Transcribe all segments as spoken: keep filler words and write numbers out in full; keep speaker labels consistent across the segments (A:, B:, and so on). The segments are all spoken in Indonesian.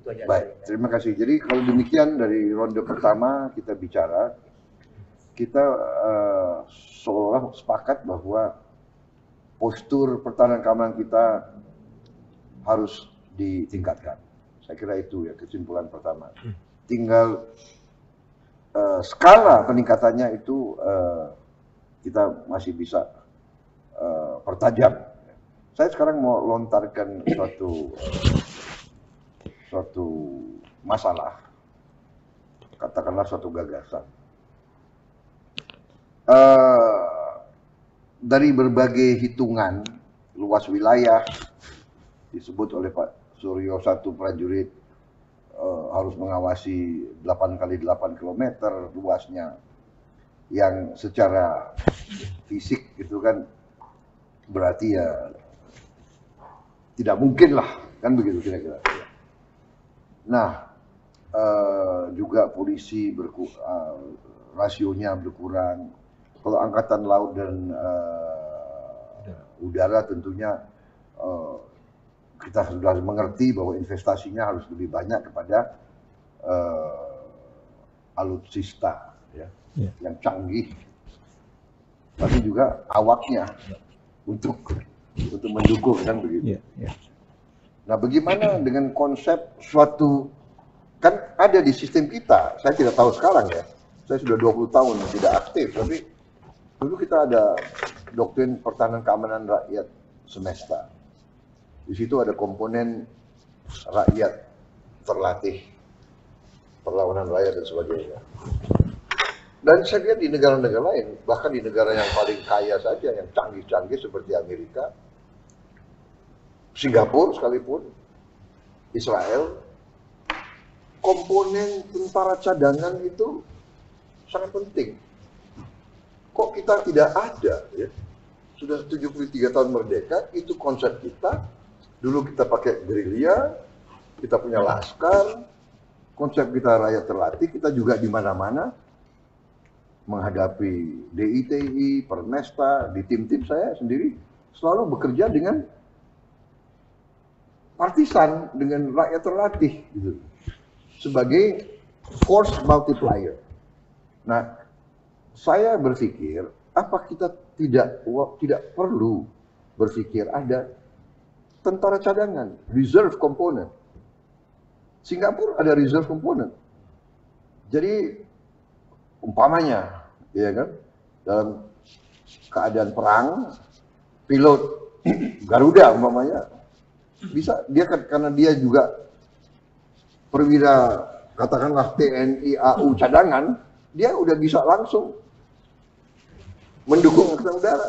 A: Baik, terima kasih. Jadi kalau demikian dari ronde pertama kita bicara, kita uh, seolah sepakat bahwa postur pertahanan keamanan kita harus ditingkatkan. Saya kira itu ya kesimpulan pertama. Tinggal uh, skala peningkatannya itu uh, kita masih bisa uh, pertajam. Saya sekarang mau lontarkan suatu uh, suatu masalah, katakanlah suatu gagasan. Uh, dari berbagai hitungan luas wilayah disebut oleh Pak Suryo satu prajurit uh, harus mengawasi delapan kali delapan kilometer luasnya, yang secara fisik itu kan berarti ya tidak mungkin lah, kan begitu kira-kira. Nah, uh, juga polisi berku, uh, rasionya berkurang. Kalau angkatan laut dan uh, udara tentunya uh, kita sudah mengerti bahwa investasinya harus lebih banyak kepada uh, alutsista ya, yeah. yang canggih, tapi juga awaknya untuk untuk mendukung, kan begitu. Yeah, yeah. Nah, bagaimana dengan konsep suatu, kan ada di sistem kita, saya tidak tahu sekarang ya, saya sudah dua puluh tahun tidak aktif, tapi dulu kita ada doktrin pertahanan keamanan rakyat semesta. Di situ ada komponen rakyat terlatih, perlawanan rakyat dan sebagainya. Dan saya lihat di negara-negara lain, bahkan di negara yang paling kaya saja, yang canggih-canggih seperti Amerika, Singapura sekalipun, Israel, komponen tentara cadangan itu sangat penting. Kok kita tidak ada ya? Sudah tujuh puluh tiga tahun merdeka, itu konsep kita. Dulu kita pakai gerilya, kita punya laskar, konsep kita rakyat terlatih, kita juga di mana-mana menghadapi D I T I, Permesta, di tim-tim saya sendiri selalu bekerja dengan partisan, dengan rakyat terlatih gitu, sebagai force multiplier. Nah, saya berpikir apa kita tidak tidak perlu berpikir ada tentara cadangan, reserve component. Singapura ada reserve component. Jadi umpamanya, ya kan, dalam keadaan perang, pilot Garuda umpamanya bisa dia kan, karena dia juga perwira katakanlah T N I A U cadangan, dia udah bisa langsung mendukung angkatan udara,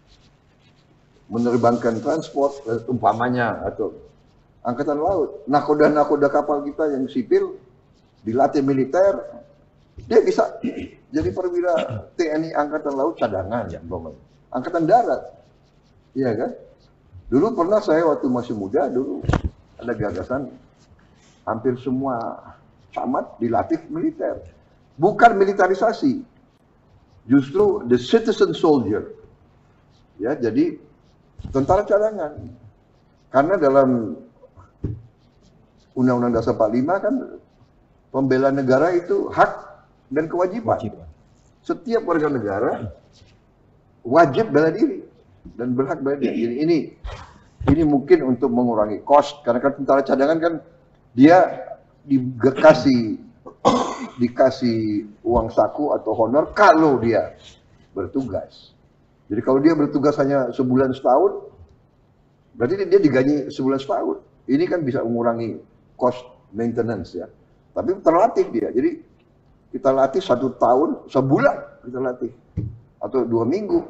A: menerbangkan transport umpamanya, atau angkatan laut, nakoda-nakoda kapal kita yang sipil dilatih militer, dia bisa jadi perwira T N I angkatan laut cadangan, umpamanya, angkatan darat, iya kan? Dulu pernah saya waktu masih muda, dulu ada gagasan hampir semua camat dilatih militer. Bukan militarisasi, justru the citizen soldier. Ya, jadi tentara cadangan. Karena dalam Undang-Undang Dasar empat puluh lima kan pembela negara itu hak dan kewajiban. Wajib. Setiap warga negara wajib bela diri dan berhak bela diri. Jadi ini ini mungkin untuk mengurangi cost, karena kan tentara cadangan kan dia dikasih dikasih uang saku atau honor kalau dia bertugas. Jadi kalau dia bertugas hanya sebulan setahun, berarti dia digaji sebulan setahun. Ini kan bisa mengurangi cost maintenance ya. Tapi terlatih dia. Jadi kita latih satu tahun, sebulan kita latih, atau dua minggu.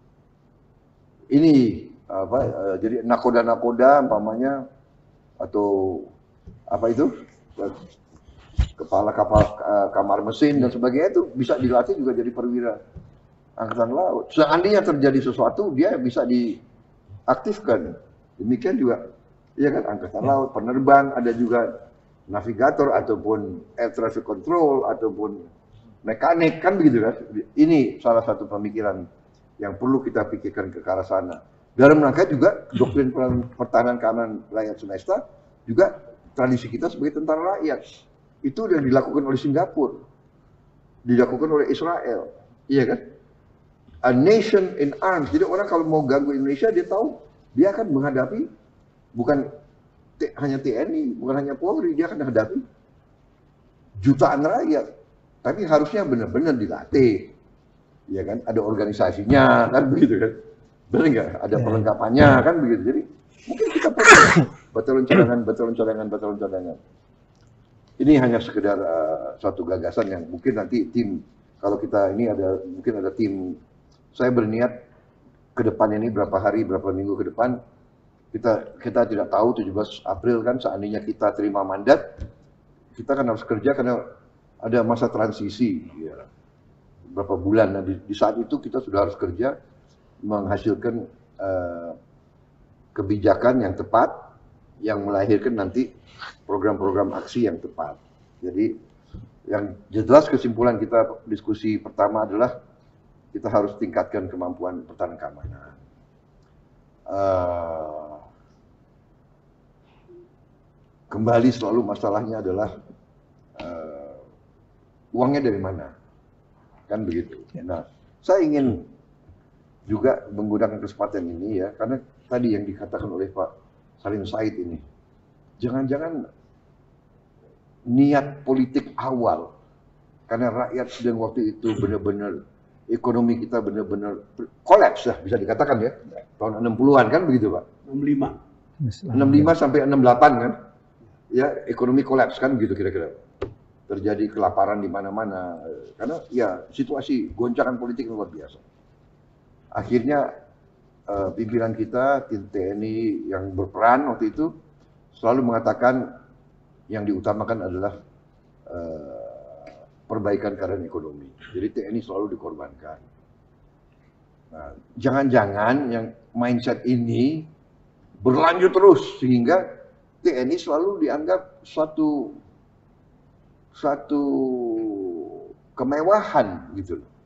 A: Ini apa? Uh, jadi nakoda-nakoda umpamanya, atau apa itu? Kepala kapal uh, kamar mesin dan sebagainya, itu bisa dilatih juga jadi perwira angkatan laut. Seandainya terjadi sesuatu, dia bisa diaktifkan. Demikian juga, ya kan, angkatan laut, penerbang, ada juga navigator ataupun air traffic control ataupun mekanik, kan begitu kan? Ini salah satu pemikiran yang perlu kita pikirkan ke arah sana. Dalam rangka juga doktrin pertahanan keamanan rakyat semesta juga tradisi kita sebagai tentara rakyat. Itu yang dilakukan oleh Singapura, dilakukan oleh Israel, iya kan? A nation in arms. Jadi orang kalau mau ganggu Indonesia, dia tahu dia akan menghadapi bukan t hanya T N I, bukan hanya Polri, dia akan menghadapi jutaan rakyat. Tapi harusnya benar-benar dilatih, ya kan? Ada organisasinya, kan begitu kan? Benar nggak? Ada perlengkapannya, kan begitu. Jadi mungkin kita perlu batalion cadangan, batalion cadangan, batalion cadangan. Ini hanya sekedar uh, suatu gagasan yang mungkin nanti tim, kalau kita ini ada mungkin ada tim. Saya berniat ke depan ini berapa hari, berapa minggu ke depan, kita kita tidak tahu tujuh belas April kan, seandainya kita terima mandat, kita kan harus kerja karena ada masa transisi, ya, berapa bulan. Nah, di, di saat itu kita sudah harus kerja, menghasilkan uh, kebijakan yang tepat, yang melahirkan nanti program-program aksi yang tepat. Jadi yang jelas kesimpulan kita diskusi pertama adalah kita harus tingkatkan kemampuan pertahanan keamanan. Uh, kembali selalu masalahnya adalah uh, uangnya dari mana, kan begitu. Nah, saya ingin juga menggunakan kesempatan ini ya, karena tadi yang dikatakan oleh Pak Salim Said ini, jangan-jangan niat politik awal, karena rakyat sedang waktu itu benar-benar ekonomi kita benar-benar kolaps lah, bisa dikatakan ya, tahun enam puluhan kan begitu Pak?
B: enam puluh lima.
A: enam puluh lima sampai enam puluh delapan kan, ya ekonomi kolaps kan gitu kira-kira. Terjadi kelaparan di mana-mana, karena ya situasi goncangan politik luar biasa. Akhirnya uh, pimpinan kita, tim T N I yang berperan waktu itu, selalu mengatakan yang diutamakan adalah uh, perbaikan keadaan ekonomi. Jadi T N I selalu dikorbankan. Nah, jangan-jangan yang mindset ini berlanjut terus sehingga T N I selalu dianggap suatu suatu kemewahan gitu loh.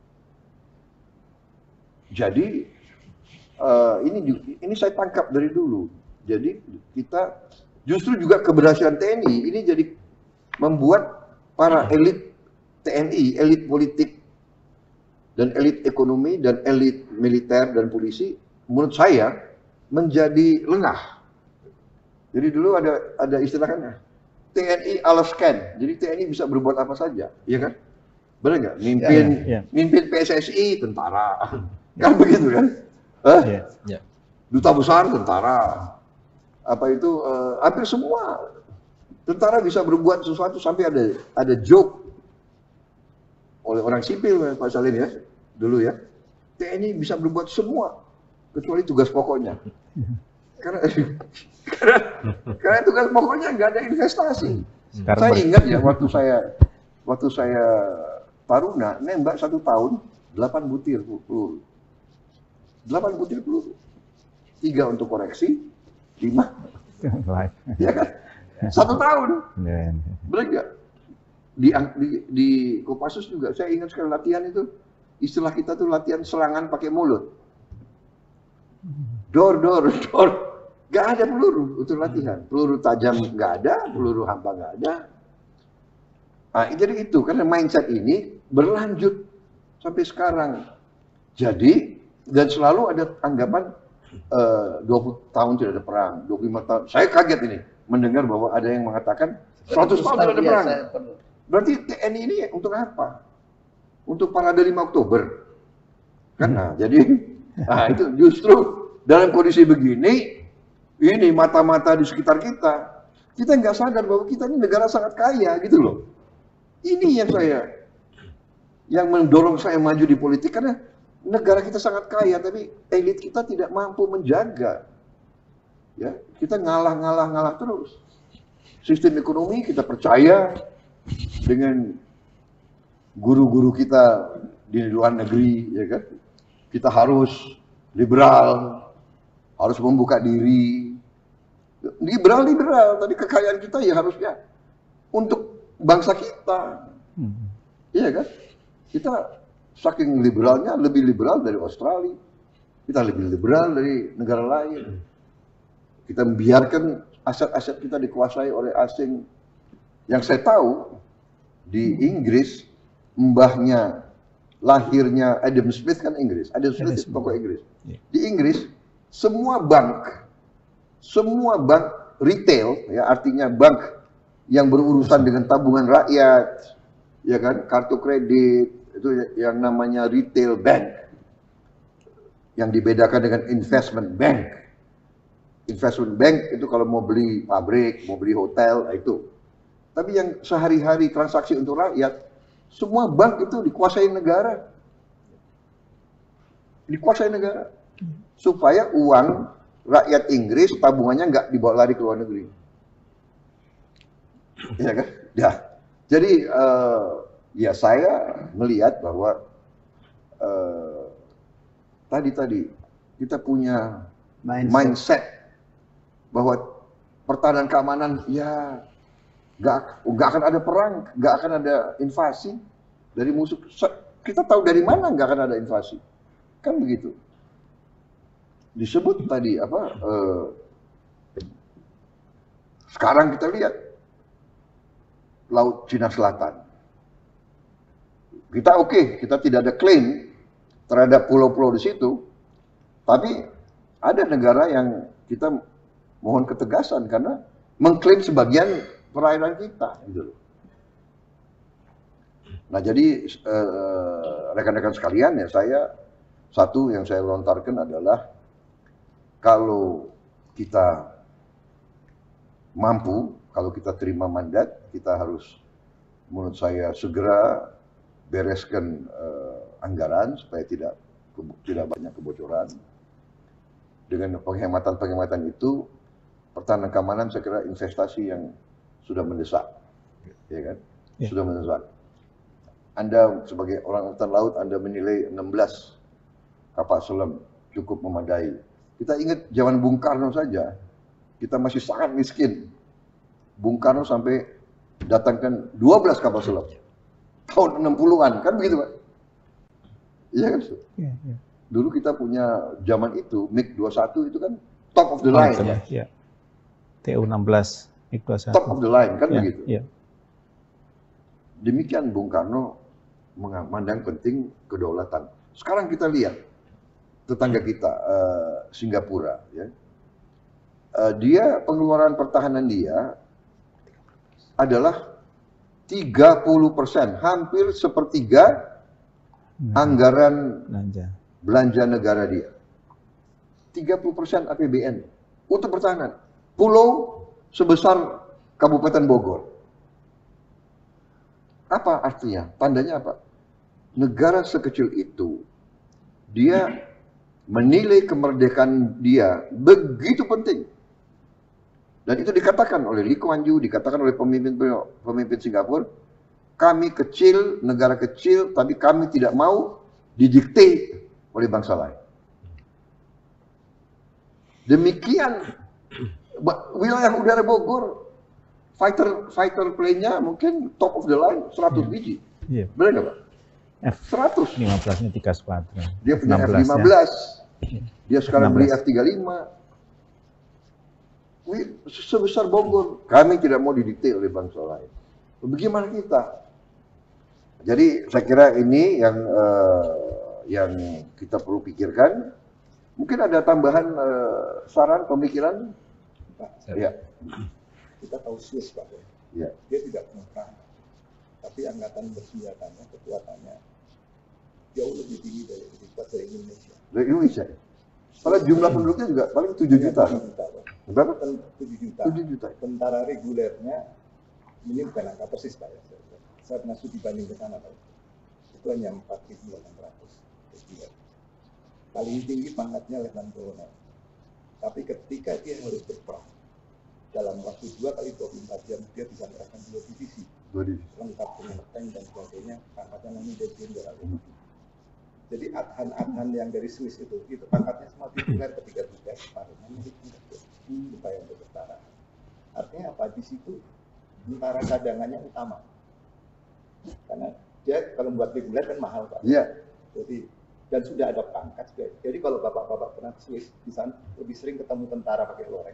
A: Jadi uh, ini ini saya tangkap dari dulu. Jadi kita justru juga keberhasilan T N I ini jadi membuat para elit T N I, elit politik dan elit ekonomi dan elit militer dan polisi, menurut saya menjadi lengah. Jadi dulu ada ada istilahnya T N I ala scan. Jadi T N I bisa berbuat apa saja, iya kan? Benar nggak? Mimpin, yeah, yeah. mimpin P S S I tentara, kan begitu kan? Eh? Yeah, yeah. Duta besar tentara, apa itu uh, hampir semua tentara bisa berbuat sesuatu, sampai ada ada joke oleh orang sipil Pak Salim ya dulu ya, T N I bisa berbuat semua kecuali tugas pokoknya. Karena karena, karena tugas pokoknya nggak ada investasi. Sekarang saya ingat ya waktu saya waktu saya Taruna nembak satu tahun delapan butir peluru, delapan butir peluru, tiga untuk koreksi, lima, ya kan? Satu tahun, benar nggak? Di, di, di Kopassus juga saya ingat sekali latihan itu, istilah kita tuh latihan serangan pakai mulut, dor dor dor, nggak ada peluru untuk latihan, peluru tajam nggak ada, peluru hampa nggak ada. Nah, jadi itu karena mindset ini berlanjut sampai sekarang. Jadi dan selalu ada anggapan uh, dua puluh tahun tidak ada perang, dua puluh lima tahun. Saya kaget ini mendengar bahwa ada yang mengatakan seratus tahun tidak ada perang. Berarti T N I ini untuk apa? Untuk parade lima Oktober. Kan nah, jadi nah itu justru dalam kondisi begini, ini mata-mata di sekitar kita, kita nggak sadar bahwa kita ini negara sangat kaya gitu loh. Ini yang saya, yang mendorong saya maju di politik, karena negara kita sangat kaya, tapi elit kita tidak mampu menjaga. Ya, kita ngalah-ngalah-ngalah terus. Sistem ekonomi kita percaya dengan guru-guru kita di luar negeri, ya kan? Kita harus liberal, harus membuka diri. Liberal-liberal, tapi kekayaan kita ya harusnya untuk bangsa kita. Iya kan? Kita saking liberalnya, lebih liberal dari Australia. Kita lebih liberal dari negara lain. Kita membiarkan aset-aset kita dikuasai oleh asing. Yang saya tahu di Inggris, mbahnya lahirnya Adam Smith kan Inggris. Adam Smith itu tokoh Inggris. Di Inggris semua bank, semua bank retail, ya artinya bank yang berurusan dengan tabungan rakyat, ya kan, kartu kredit, itu yang namanya retail bank, yang dibedakan dengan investment bank. Investment bank itu kalau mau beli pabrik, mau beli hotel, itu. Tapi yang sehari-hari transaksi untuk rakyat, semua bank itu dikuasai negara. Dikuasai negara. Supaya uang rakyat Inggris tabungannya nggak dibawa lari ke luar negeri. Ya kan? Ya. Jadi uh, ya saya melihat bahwa uh, tadi-tadi kita punya mindset, mindset bahwa pertahanan keamanan ya nggak nggak akan ada perang, nggak akan ada invasi dari musuh. Kita tahu dari mana nggak akan ada invasi, kan begitu. Disebut tadi apa? Uh, sekarang kita lihat Laut Cina Selatan. Kita oke, okay, kita tidak ada klaim terhadap pulau-pulau di situ, tapi ada negara yang kita mohon ketegasan karena mengklaim sebagian perairan kita. Gitu. Nah jadi rekan-rekan eh, sekalian ya, saya satu yang saya lontarkan adalah kalau kita mampu, kalau kita terima mandat, kita harus menurut saya segera bereskan uh, anggaran supaya tidak tidak banyak kebocoran. Dengan penghematan-penghematan itu, pertahanan keamanan saya kira investasi yang sudah mendesak, ya kan? Ya. Sudah mendesak. Anda sebagai orang angkatan laut, Anda menilai enam belas kapal selam cukup memadai. Kita ingat zaman Bung Karno saja, kita masih sangat miskin. Bung Karno sampai datangkan dua belas kapal selam. Tahun enam puluhan, kan begitu Pak? Iya kan? Ya, ya. Dulu kita punya zaman itu, MiG dua puluh satu itu kan top of the line. Oh, ya. Ya.
B: T U enam belas, MiG dua puluh satu.
A: Top of the line, kan ya, begitu?
B: Ya.
A: Demikian Bung Karno memandang penting kedaulatan. Sekarang kita lihat tetangga kita, uh, Singapura. Ya. Uh, dia, pengeluaran pertahanan dia adalah tiga puluh persen, hampir sepertiga nah, anggaran belanja. belanja negara dia. tiga puluh persen A P B N untuk pertahanan. Pulau sebesar Kabupaten Bogor. Apa artinya? Tandanya apa? Negara sekecil itu, dia menilai kemerdekaan dia begitu penting. Dan itu dikatakan oleh Lee Kuan Yew, dikatakan oleh pemimpin pemimpin Singapura, kami kecil, negara kecil, tapi kami tidak mau didikte oleh bangsa lain. Demikian wilayah udara Bogor, fighter fighter plane-nya mungkin top of the line seratus yeah. biji. Yeah. Benar nggak Pak?
B: F
A: seratus.
B: lima belasnya tiga skuadron.
A: Dia punya F lima belas. Ya. Dia sekarang beli F tiga puluh lima. Sebesar Bogor, kami tidak mau didikte oleh bangsa lain. Bagaimana kita? Jadi saya kira ini yang uh, yang kita perlu pikirkan. Mungkin ada tambahan uh, saran, pemikiran?
C: Pak, ya. Kita tahu Swiss Pak,
A: ya.
C: Dia tidak punya perang, tapi angkatan bersenjatanya, kekuatannya jauh lebih tinggi dari dari Indonesia.
A: Dari Indonesia. Padahal jumlah penduduknya juga paling tujuh juta. Berapa?
C: tujuh juta.
A: tujuh juta.
C: Tentara regulernya, ini bukan angka persis Pak ya. Saya pernah studi banding ke sana Pak. Itu hanya empat ribu delapan ratus reguler. Paling tinggi pangkatnya letnan kolonel. Tapi ketika dia harus berperang, dalam waktu dua kali dua puluh empat jam, dia bisa mengerahkan dua divisi.
A: Dua divisi.
C: Lengkap dengan tank dan sebagainya, pangkatnya namanya Jenderal. Jadi adhan-adhan yang dari Swiss itu, itu pangkatnya semua tituler ketiga tugas, separuhnya milik supaya untuk tentara. Artinya apa? Di situ tentara cadangannya utama. Karena dia kalau buat reguler kan mahal Pak.
A: Iya.
C: Jadi dan sudah ada pangkat. Jadi kalau bapak-bapak pernah ke Swiss, di sana lebih sering ketemu tentara pakai loreng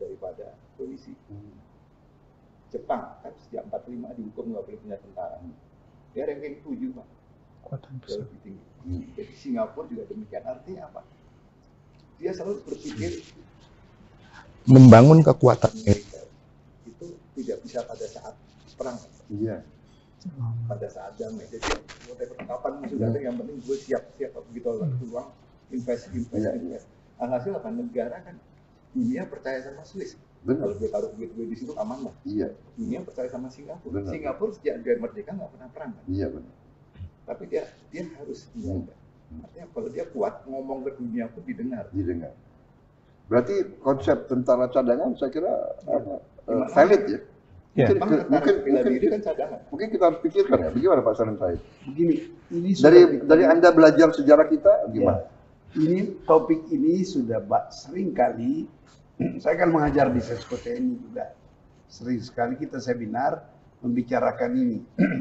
C: daripada polisi. Jepang kan sejak empat puluh lima dihukum nggak boleh punya tentara. Dia ranking tujuh, Pak.
B: Kekuatan
C: Jauh lebih tinggi. Jadi Singapura juga demikian. Artinya apa? Dia selalu berpikir
D: membangun kekuatan
C: militer itu tidak bisa pada saat perang,
A: Iya.
C: pada saat damai. Jadi whatever kapan musuh datang, yang penting gue siap siap begitu ada peluang invest invest
A: Iya.
C: invest. Alhasil apa? Negara kan dunia percaya sama Swiss.
A: Benar.
C: Kalau dia taruh duit gue di situ aman lah.
A: Iya.
C: Dunia percaya sama Singapura.
A: Benar.
C: Singapura sejak dia merdeka nggak pernah perang kan?
A: Iya benar.
C: Tapi dia dia harus menjaga. Artinya kalau dia kuat ngomong ke dunia pun didengar.
A: Didengar. Berarti konsep tentara cadangan saya kira uh, uh,
C: Gimana?
A: valid ya.
B: Ya.
A: Mungkin,
C: Memang
A: ke-
C: tentara
A: mungkin,
C: bela
A: mungkin,
C: diri kan cadangan.
A: mungkin kita harus pikirkan ya. Bagaimana Pak Salim Said?
E: Begini, ini sudah
A: Dari
E: kita-
A: dari Anda belajar sejarah kita gimana?
E: Ya, ini topik ini sudah ba- sering kali saya kan mengajar di Sesko T N I juga. Sering sekali kita seminar membicarakan ini.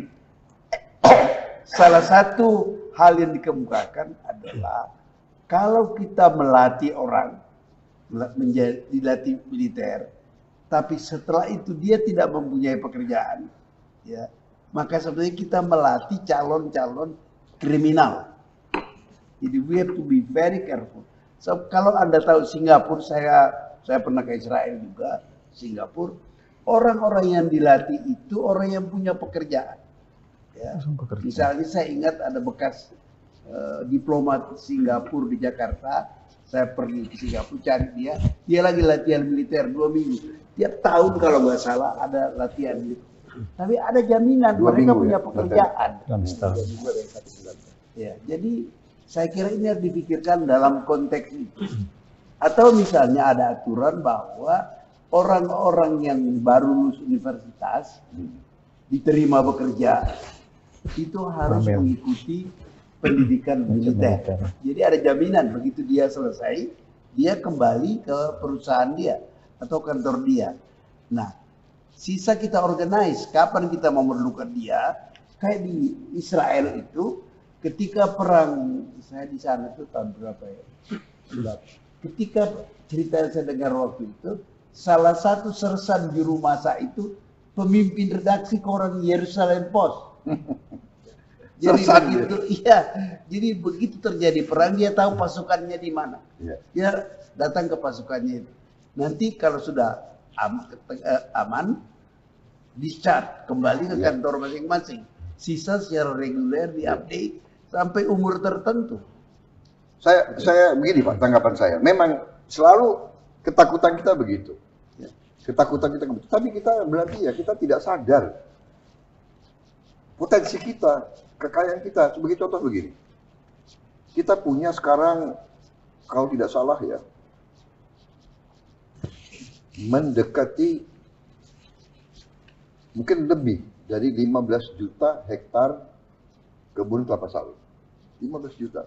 E: Salah satu hal yang dikemukakan adalah kalau kita melatih orang menjadi dilatih militer, tapi setelah itu dia tidak mempunyai pekerjaan, ya, maka sebenarnya kita melatih calon-calon kriminal. Jadi we have to be very careful. So, kalau Anda tahu Singapura, saya saya pernah ke Israel juga, Singapura, orang-orang yang dilatih itu orang yang punya pekerjaan. Ya.
B: Langsung bekerja.
E: Misalnya saya ingat ada bekas uh, diplomat Singapura di Jakarta, saya pergi ke Singapura cari dia, dia lagi latihan militer dua minggu. Tiap tahun kalau nggak salah ada latihan militer. Tapi ada jaminan
A: Dua
E: mereka
A: minggu
E: punya
A: ya,
E: pekerjaan.
B: Dalam setahun.
C: Juga dari satu bulan.
E: Ya, jadi saya kira ini harus dipikirkan dalam konteks itu. Atau misalnya ada aturan bahwa orang-orang yang baru lulus universitas diterima bekerja itu harus
B: Ambil.
E: mengikuti pendidikan militer.
B: militer.
E: Jadi ada jaminan begitu dia selesai, dia kembali ke perusahaan dia atau kantor dia. Nah, sisa kita organize kapan kita memerlukan dia. Kayak di Israel itu ketika perang, saya di sana itu tahun berapa ya? Ketika cerita yang saya dengar waktu itu, salah satu sersan juru masak itu pemimpin redaksi koran Yerusalem Post. Jadi
A: Sersan
E: begitu, iya. Jadi begitu terjadi perang, dia tahu pasukannya di mana.
A: Iya.
E: Dia datang ke pasukannya itu. Nanti kalau sudah am- eh, aman, discharge kembali ke
A: Iya.
E: kantor masing-masing. Sisa secara reguler diupdate sampai umur tertentu.
A: Saya saya begini Pak, tanggapan saya. Memang selalu ketakutan kita begitu.
E: Ya.
A: Ketakutan kita begitu. Tapi kita berarti ya kita tidak sadar potensi kita, kekayaan kita. Sebagai contoh begini. Kita punya sekarang kalau tidak salah ya mendekati mungkin lebih dari lima belas juta hektar kebun kelapa sawit. lima belas juta.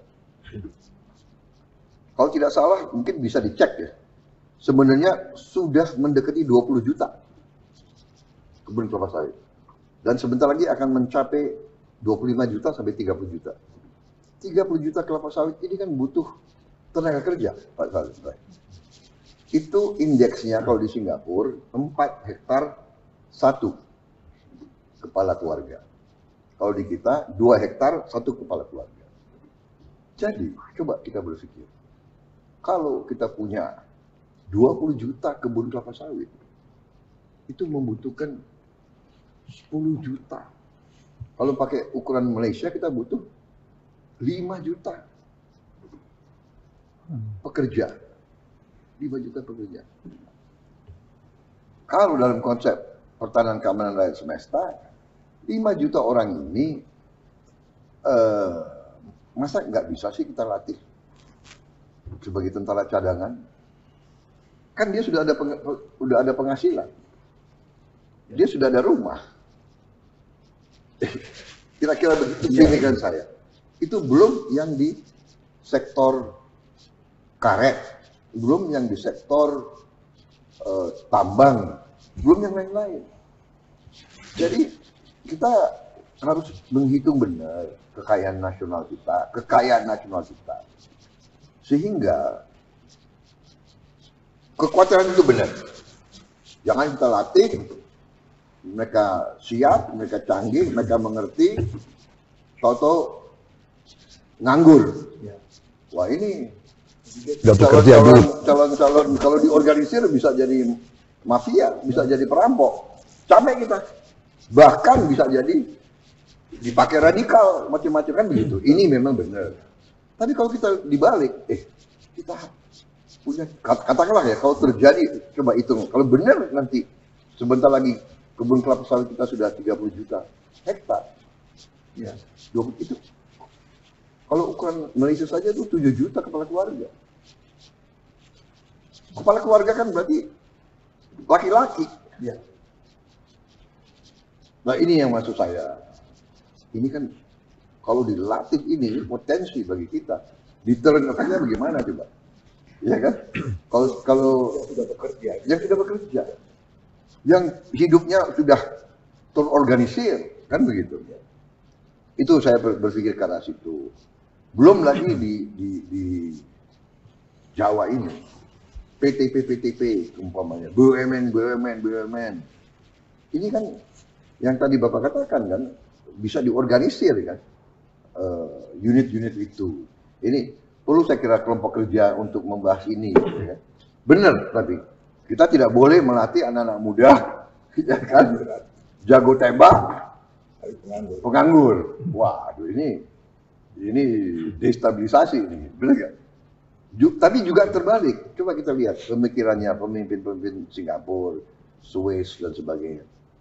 A: Kalau tidak salah mungkin bisa dicek ya. Sebenarnya sudah mendekati dua puluh juta kebun kelapa sawit. Dan sebentar lagi akan mencapai dua puluh lima juta sampai tiga puluh juta. tiga puluh juta kelapa sawit ini kan butuh tenaga kerja, Pak Salim. Itu indeksnya kalau di Singapura empat hektar satu kepala keluarga. Kalau di kita dua hektar satu kepala keluarga. Jadi coba kita berpikir, kalau kita punya dua puluh juta kebun kelapa sawit, itu membutuhkan sepuluh juta. Kalau pakai ukuran Malaysia kita butuh lima juta pekerja. lima juta pekerja. Kalau dalam konsep pertahanan keamanan rakyat semesta, lima juta orang ini eh, masa nggak bisa sih kita latih sebagai tentara cadangan? Kan dia sudah ada peng, sudah ada penghasilan, dia sudah ada rumah. Kira-kira begitu pemikiran saya. Itu belum yang di sektor karet, belum yang di sektor uh, tambang, belum yang lain-lain. Jadi kita harus menghitung benar kekayaan nasional kita, kekayaan nasional kita. Sehingga kekhawatiran itu benar. Jangan kita latih, mereka siap, mereka canggih, mereka mengerti, toto nganggur. Wah ini
D: Udah bekerja dulu.
A: calon-calon kalau diorganisir bisa jadi mafia, bisa jadi perampok. Capek kita. Bahkan bisa jadi dipakai radikal, macam-macam kan begitu. Ini memang benar. Tapi kalau kita dibalik, eh kita punya, katakanlah ya, kalau terjadi, coba hitung, kalau benar nanti sebentar lagi kebun kelapa sawit kita sudah tiga puluh juta hektar, ya, dua puluh itu. Kalau ukuran Malaysia saja itu tujuh juta kepala keluarga. Kepala keluarga kan berarti laki-laki. Ya. Nah ini yang maksud saya. Ini kan kalau dilatih ini potensi bagi kita. Deterrent efeknya bagaimana coba? Iya kan? Kalau kalau
C: Yang sudah bekerja.
A: yang sudah bekerja, yang hidupnya sudah terorganisir, kan begitu? Itu saya berpikir ke arah situ. Belum lagi di, di, di Jawa ini, P T P P T P umpamanya, B U M N, B U M N, B U M N. Ini kan yang tadi Bapak katakan kan, bisa diorganisir kan, unit-unit uh, itu. Ini perlu saya kira kelompok kerja untuk membahas ini. Ya. Benar, tapi kita tidak boleh melatih anak-anak muda, ya kan, jago tembak,
C: Penganggur.
A: penganggur. Waduh ini ini destabilisasi ini, benar gak? Ju, tapi juga terbalik. Coba kita lihat pemikirannya pemimpin-pemimpin Singapura, Swiss dan sebagainya.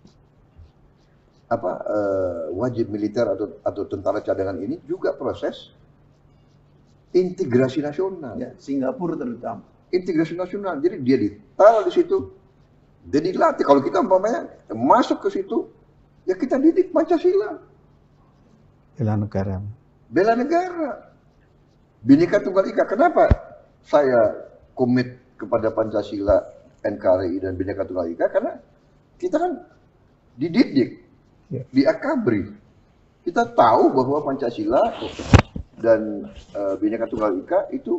A: Apa uh, wajib militer atau atau tentara cadangan ini juga proses integrasi nasional.
E: Ya, Singapura terutama.
A: Integrasi nasional. Jadi dia ditaruh di situ, dia dilatih. Kalau kita umpamanya masuk ke situ, ya kita didik Pancasila.
B: Bela negara.
A: Bela negara. Bhinneka Tunggal Ika. Kenapa saya komit kepada Pancasila, N K R I dan Bhinneka Tunggal Ika? Karena kita kan dididik,
B: Ya.
A: diakabri. Kita tahu bahwa Pancasila dan uh, Bhinneka Tunggal Ika itu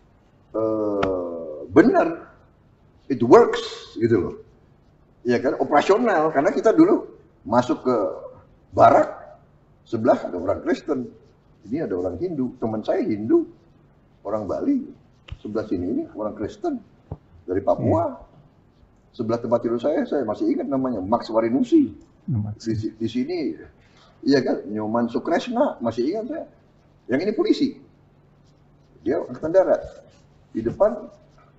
A: uh, benar, it works gitu loh, ya kan, operasional. Karena kita dulu masuk ke barak, sebelah ada orang Kristen, ini ada orang Hindu, teman saya Hindu, orang Bali, sebelah sini ini orang Kristen dari Papua, sebelah tempat tidur saya, saya masih ingat namanya Max Warinusi, di, di sini, iya kan, Nyoman Sukresna, masih ingat saya. Yang ini polisi, dia angkatan darat, di depan.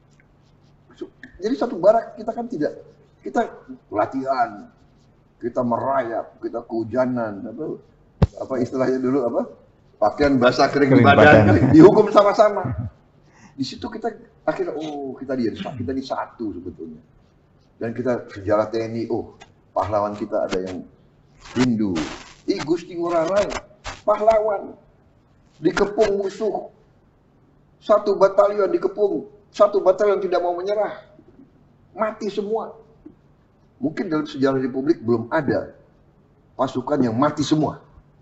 A: Jadi satu barak kita kan tidak, kita latihan, kita merayap, kita kehujanan, apa, apa istilahnya dulu apa, pakaian basah kering,
B: Kering
A: badan,
B: badan.
A: dihukum sama-sama. Di situ kita akhirnya, oh kita di kita di satu sebetulnya. Dan kita sejarah T N I, oh pahlawan kita ada yang Hindu, I Gusti Ngurah Rai, pahlawan. Dikepung musuh, satu batalion dikepung, satu batalion tidak mau menyerah, mati semua. Mungkin dalam sejarah Republik belum ada pasukan yang mati semua,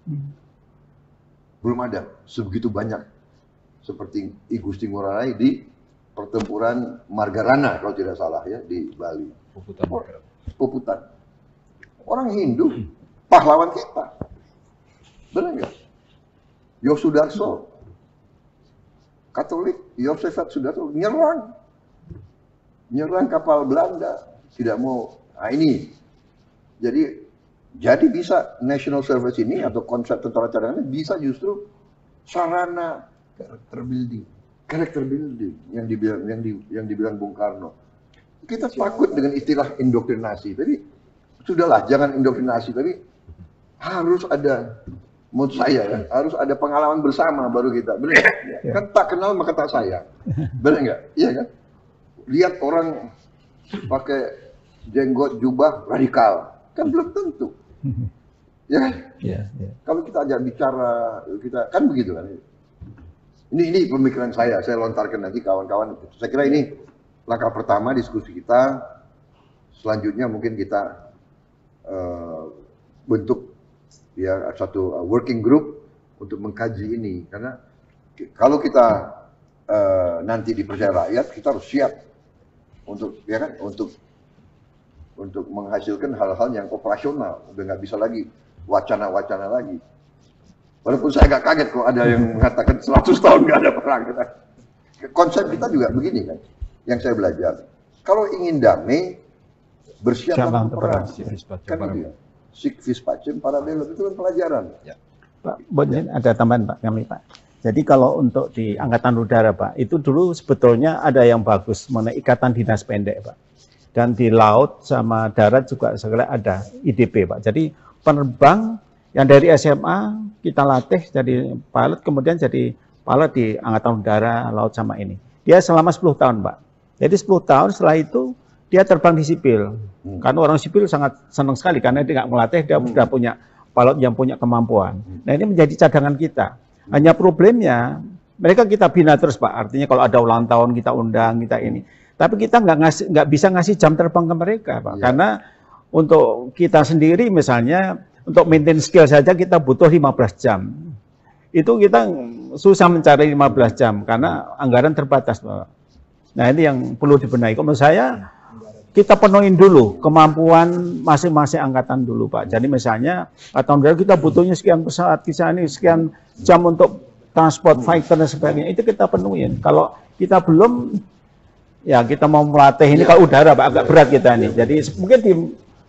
A: belum ada sebegitu banyak seperti I Gusti Ngurah Rai di pertempuran Margarana kalau tidak salah ya di Bali.
F: Puputan.
A: Puputan. Orang Hindu, pahlawan kita, benar nggak? Yosudarso, Katolik, Yosefat Sudarso nyerang, nyerang kapal Belanda, tidak mau. Nah ini, jadi jadi bisa national service ini atau konsep tentara cadangan ini bisa justru sarana
E: Karakter building.
A: character building yang dibilang yang, di, yang dibilang Bung Karno. Kita takut dengan istilah indoktrinasi, tapi sudahlah jangan indoktrinasi, tapi harus ada. Menurut saya ya, harus ada pengalaman bersama baru kita, benar nggak?
B: Ya.
A: Kan tak kenal maka tak sayang, benar nggak? Iya kan? Lihat orang pakai jenggot jubah radikal, kan belum tentu, ya kan?
B: Ya, ya.
A: Kalau kita ajak bicara, kita kan begitu kan? Ini ini pemikiran saya, saya lontarkan nanti kawan-kawan. Saya kira ini langkah pertama diskusi kita. Selanjutnya mungkin kita uh, bentuk ya satu working group untuk mengkaji ini, karena kalau kita uh, nanti dipercaya rakyat, kita harus siap untuk ya kan untuk untuk menghasilkan hal-hal yang operasional, udah nggak bisa lagi wacana-wacana lagi. Walaupun saya agak kaget kok ada yang mengatakan seratus tahun nggak ada perang. Konsep kita juga begini kan, yang saya belajar. Kalau ingin damai, bersiaplah untuk perang. Kan itu ya. Sic vis pacem parabellum itu kan pelajaran.
B: Ya. Pak, boleh ada tambahan Pak kami Pak. Jadi kalau untuk di Angkatan Udara Pak, itu dulu sebetulnya ada yang bagus mengenai ikatan dinas pendek Pak. Dan di laut sama darat juga segala ada I D P Pak. Jadi penerbang yang dari S M A kita latih jadi pilot, kemudian jadi pilot di Angkatan Udara, laut sama ini. Dia selama sepuluh tahun Pak. Jadi sepuluh tahun setelah itu dia terbang di sipil. Hmm. Karena orang sipil sangat senang sekali karena dia nggak melatih, dia hmm. sudah punya pilot yang punya kemampuan. Hmm. Nah ini menjadi cadangan kita. Hmm. Hanya problemnya mereka kita bina terus Pak. Artinya kalau ada ulang tahun kita undang, kita ini. Tapi kita nggak ngasih, nggak bisa ngasih jam terbang ke mereka, Pak. Ya. Karena untuk kita sendiri misalnya, untuk maintain skill saja kita butuh lima belas jam. Itu kita susah mencari lima belas jam, karena anggaran terbatas, Pak. Nah ini yang perlu dibenahi. Kalau menurut saya, kita penuhin dulu kemampuan masing-masing angkatan dulu, Pak. Jadi misalnya, angkatan udara kita butuhnya sekian pesawat, kisah ini sekian jam untuk transport fighter dan sebagainya. Itu kita penuhin. Kalau kita belum, ya kita mau melatih ini ya. Kalau udara Pak agak berat kita ini. Jadi mungkin di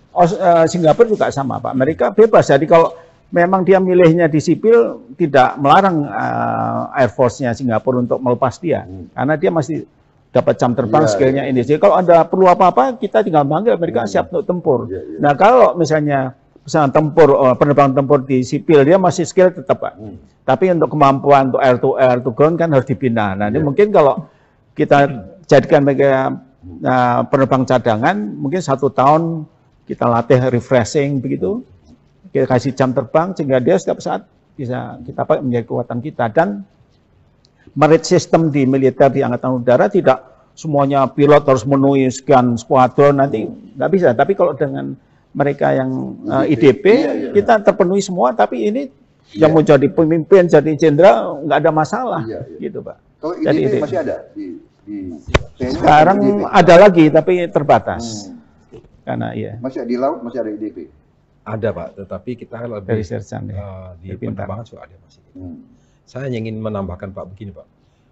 B: uh, Singapura juga sama Pak. Mereka bebas. Jadi kalau memang dia milihnya di sipil, tidak melarang uh, Air Force-nya Singapura untuk melepas dia. Hmm. Karena dia masih dapat jam terbang ya, skillnya ya. Ini. Jadi kalau ada perlu apa-apa, kita tinggal manggil mereka hmm. siap untuk tempur. Ya, ya. Nah kalau misalnya misalnya tempur, uh, penerbang tempur di sipil, dia masih skill tetap Pak. Hmm. Tapi untuk kemampuan untuk air to air to ground kan harus dibina. Nah ini ya. Mungkin kalau kita jadikan mereka uh, penerbang cadangan, mungkin satu tahun kita latih refreshing begitu, kita kasih jam terbang sehingga dia setiap saat bisa kita pakai menjadi kekuatan kita. Dan merit system di militer di Angkatan Udara tidak semuanya pilot harus memenuhi sekian skuadron, nanti nggak bisa. Tapi kalau dengan mereka yang uh, I D P, iya, iya. kita terpenuhi semua, tapi ini iya. yang mau jadi pemimpin, jadi jenderal nggak ada masalah, iya, iya. gitu Pak.
A: Kalau I D P jadi, masih ada di Di,
B: sekarang I D P. Ada lagi tapi terbatas. Hmm. Karena iya.
A: Masih di laut masih ada I D P.
F: Ada Pak, tetapi kita lebih
B: dari sersan, ya.
F: uh, di penerbangan juga ada masih. Hmm. Saya ingin menambahkan Pak begini Pak.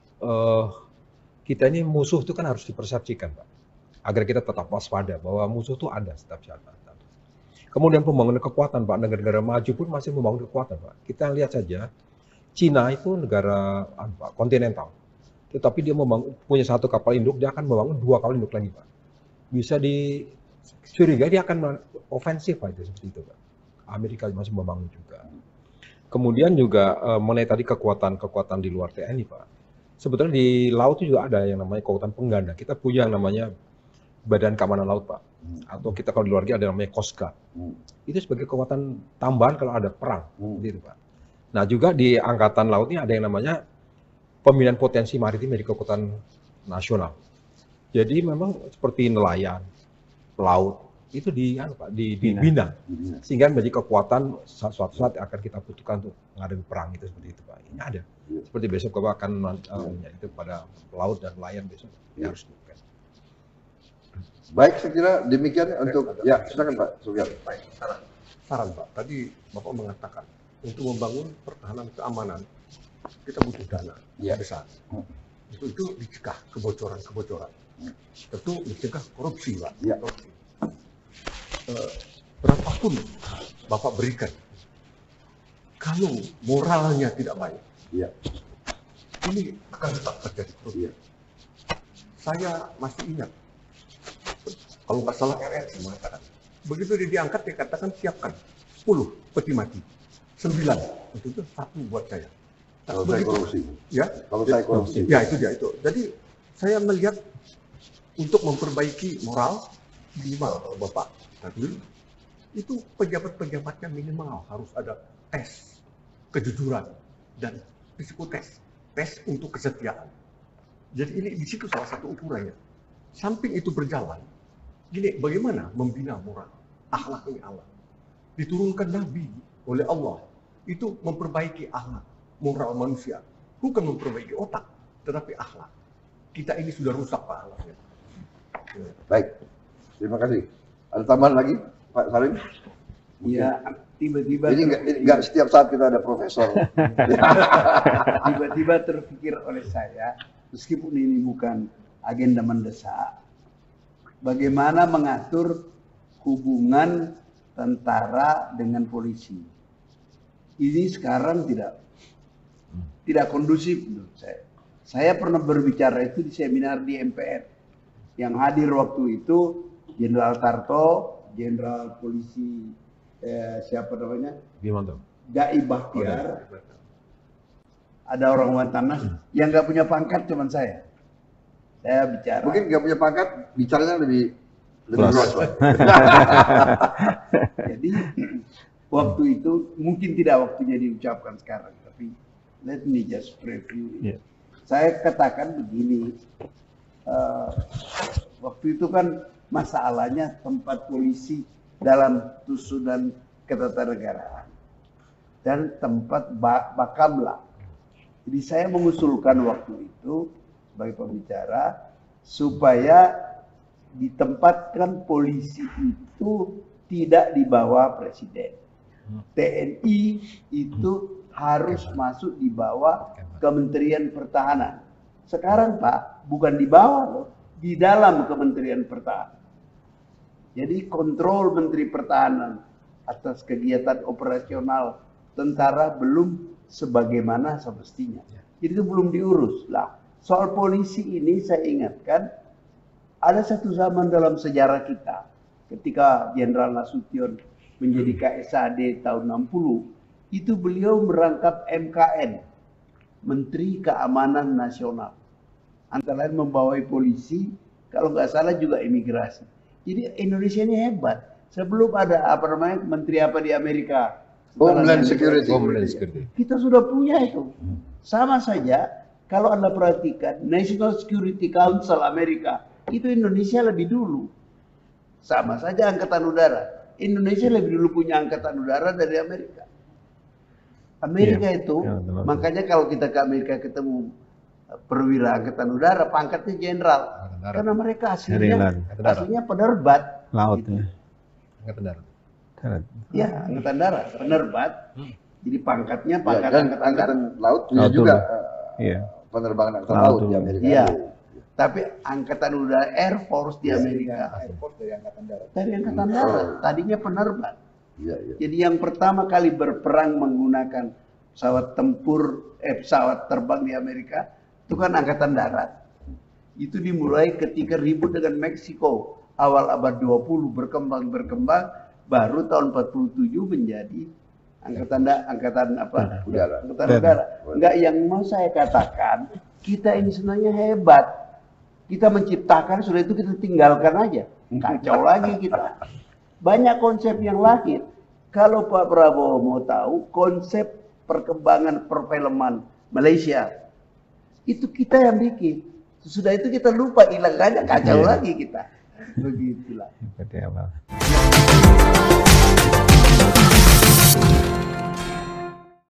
F: Uh, kita ini musuh itu kan harus dipersepsikan Pak, agar kita tetap waspada bahwa musuh itu ada setiap saat. Kemudian pembangunan kekuatan Pak, negara-negara maju pun masih membangun kekuatan Pak. Kita lihat saja, Cina itu negara Pak, kontinental. Tetapi dia membangun, punya satu kapal induk, dia akan membangun dua kapal induk lagi, Pak. Bisa dicurigai dia akan ofensif, Pak, itu seperti itu, Pak. Amerika masih membangun juga. Kemudian juga uh, mengenai tadi kekuatan-kekuatan di luar T N I, Pak. Sebetulnya di laut itu juga ada yang namanya kekuatan pengganda. Kita punya yang namanya Badan Keamanan Laut, Pak. Atau kita kalau di luar negeri ada namanya Coast Guard. Itu sebagai kekuatan tambahan kalau ada perang, gitu, Pak. Nah juga di Angkatan Laut ini ada yang namanya pemilihan potensi maritim dari kekuatan nasional. Jadi memang seperti nelayan, pelaut, itu di, Pak, di, dibina. Sehingga menjadi kekuatan suatu saat akan kita butuhkan untuk menghadapi perang itu seperti itu, Pak. Ini ada. Seperti besok Bapak akan uh, itu pada pelaut dan nelayan besok. Ya, harus bukan.
A: Baik, saya kira demikian ya, untuk, ada, ya silakan Pak Sugiyar.
G: Baik, saran. Saran Pak, tadi Bapak mengatakan untuk membangun pertahanan keamanan, kita butuh dana ya. besar. Hmm. Itu itu dicegah kebocoran-kebocoran. Hmm. Tentu dicegah korupsi, Pak. Ya. Korupsi. Uh, berapapun Bapak berikan, kalau moralnya tidak baik, ya. ini akan tetap terjadi korupsi. Ya. Saya masih ingat, kalau nggak salah R R I mengatakan, begitu dia diangkat dia katakan siapkan sepuluh peti mati, sembilan itu satu buat saya.
A: Kalau saya korupsi,
G: ya.
A: Kalau saya korupsi,
G: ya itu dia itu. Jadi saya melihat untuk memperbaiki moral minimal kalau Bapak tadi itu pejabat-pejabatnya minimal harus ada tes kejujuran dan psikotes, tes untuk kesetiaan. Jadi ini di situ salah satu ukurannya. Samping itu berjalan, gini bagaimana membina moral, akhlak ini Allah. Diturunkan Nabi oleh Allah itu memperbaiki akhlak. Moral manusia, bukan memperbaiki otak, tetapi akhlak. Kita ini sudah rusak Pak akhlaknya.
A: Baik, terima kasih. Ada tambahan lagi, Pak Salim?
E: Ya, tiba-tiba
A: Ini nggak nggak setiap saat kita ada profesor.
E: tiba-tiba terpikir oleh saya, meskipun ini bukan agenda mendesak, bagaimana mengatur hubungan tentara dengan polisi. Ini sekarang tidak tidak kondusif menurut saya. Saya pernah berbicara itu di seminar di M P R. Yang hadir waktu itu Jenderal Tarto, Jenderal Polisi eh, siapa namanya?
F: Gimana?
E: Dai Bahtiar. Ada orang Wantanas yang nggak punya pangkat cuman saya. Saya bicara.
A: Mungkin nggak punya pangkat, bicaranya lebih lebih luas.
E: Jadi waktu itu mungkin tidak waktunya diucapkan sekarang, tapi let me just preview.
B: Yeah.
E: Saya katakan begini, uh, waktu itu kan masalahnya tempat polisi dalam susunan ketatanegaraan dan tempat Bakamla. Jadi saya mengusulkan waktu itu sebagai pembicara supaya ditempatkan polisi itu tidak di bawah presiden. T N I itu harus masuk di bawah Kementerian Pertahanan. Sekarang Pak, bukan di bawah loh, di dalam Kementerian Pertahanan. Jadi kontrol Menteri Pertahanan atas kegiatan operasional tentara belum sebagaimana semestinya. Jadi itu belum diurus. Lah, soal polisi ini saya ingatkan, ada satu zaman dalam sejarah kita, ketika Jenderal Nasution menjadi K S A D tahun enam puluh, itu beliau merangkap M K N, Menteri Keamanan Nasional. Antara lain membawai polisi, kalau nggak salah juga imigrasi. Jadi Indonesia ini hebat. Sebelum ada apa namanya Menteri apa di Amerika,
A: Homeland Security.
F: Homeland Security.
E: kita sudah punya itu. Sama saja kalau Anda perhatikan National Security Council Amerika, itu Indonesia lebih dulu. Sama saja Angkatan Udara. Indonesia lebih dulu punya Angkatan Udara dari Amerika. Amerika
B: Iya,
E: itu,
B: iya, benar.
E: makanya kalau kita ke Amerika ketemu perwira Angkatan Udara, pangkatnya jenderal.
F: Angkatan Darat.
E: Karena mereka
B: Dari
E: aslinya,
B: laut.
F: Angkatan Darat.
E: aslinya penerbat.
B: Lautnya.
F: Angkatan Darat.
B: Darat.
E: Ya, Angkatan Darat, penerbat. Jadi pangkatnya
A: Ya,
E: pangkat
A: dan
E: Angkatan
A: angkatan
E: Darat.
A: laut punya
B: Laut
A: juga
B: dulu.
A: eh,
B: Iya.
A: penerbangan angkatan
B: Laut
A: laut di
B: dulu.
A: Amerika.
E: Iya. Tapi Angkatan Udara Air Force di
A: Iya,
E: Amerika
C: Air Force dari Angkatan Darat.
E: dari Angkatan Darat, tadinya penerbat.
A: Iya, iya.
E: Jadi yang pertama kali berperang menggunakan pesawat tempur, eh, pesawat terbang di Amerika itu kan Angkatan Darat. Itu dimulai ketika ribut dengan Meksiko awal abad dua puluh, berkembang berkembang, baru tahun empat puluh tujuh menjadi angkatan da, angkatan apa?
A: Udara.
E: Angkatan Udara. Enggak, yang mau saya katakan, kita ini sebenarnya hebat. Kita menciptakan, sudah itu kita tinggalkan aja. Kacau lagi kita. Banyak konsep yang lahir. Kalau Pak Prabowo mau tahu konsep perkembangan perfilman Malaysia, itu kita yang bikin. Sudah itu kita lupa, hilang aja, kacau lagi kita. Begitulah.
B: Seperti apa?